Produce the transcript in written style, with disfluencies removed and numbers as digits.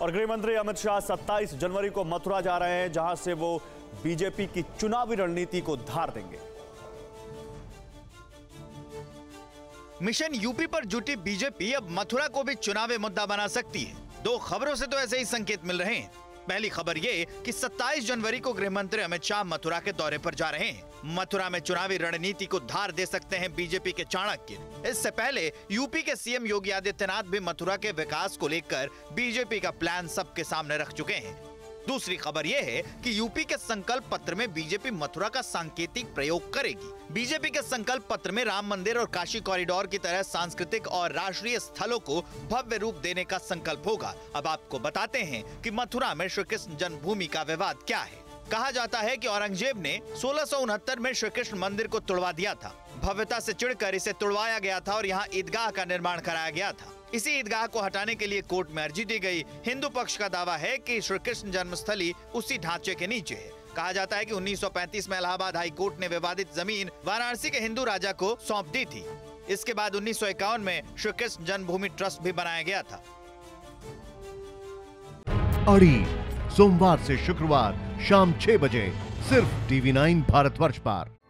और गृह मंत्री अमित शाह 27 जनवरी को मथुरा जा रहे हैं, जहां से वो बीजेपी की चुनावी रणनीति को धार देंगे। मिशन यूपी पर जुटी बीजेपी अब मथुरा को भी चुनावी मुद्दा बना सकती है। दो खबरों से तो ऐसे ही संकेत मिल रहे हैं। पहली खबर ये कि 27 जनवरी को गृह मंत्री अमित शाह मथुरा के दौरे पर जा रहे हैं। मथुरा में चुनावी रणनीति को धार दे सकते हैं बीजेपी के चाणक्य। इससे पहले यूपी के सीएम योगी आदित्यनाथ भी मथुरा के विकास को लेकर बीजेपी का प्लान सबके सामने रख चुके हैं। दूसरी खबर यह है कि यूपी के संकल्प पत्र में बीजेपी मथुरा का सांकेतिक प्रयोग करेगी। बीजेपी के संकल्प पत्र में राम मंदिर और काशी कॉरिडोर की तरह सांस्कृतिक और राष्ट्रीय स्थलों को भव्य रूप देने का संकल्प होगा। अब आपको बताते हैं कि मथुरा में श्री कृष्ण जन्मभूमि का विवाद क्या है। कहा जाता है कि औरंगजेब ने 1669 में श्री कृष्ण मंदिर को तुड़वा दिया था। भव्यता से चिढ़कर इसे तुड़वाया गया था और यहाँ ईदगाह का निर्माण कराया गया था। इसी ईदगाह को हटाने के लिए कोर्ट में अर्जी दी गई। हिंदू पक्ष का दावा है कि श्री कृष्ण जन्मस्थली उसी ढांचे के नीचे है। कहा जाता है कि 1935 में इलाहाबाद हाई कोर्ट ने विवादित जमीन वाराणसी के हिंदू राजा को सौंप दी थी। इसके बाद 1951 में श्री कृष्ण जन्मभूमि ट्रस्ट भी बनाया गया था। अड़ी सोमवार से शुक्रवार शाम 6 बजे सिर्फ TV9 भारतवर्ष पर।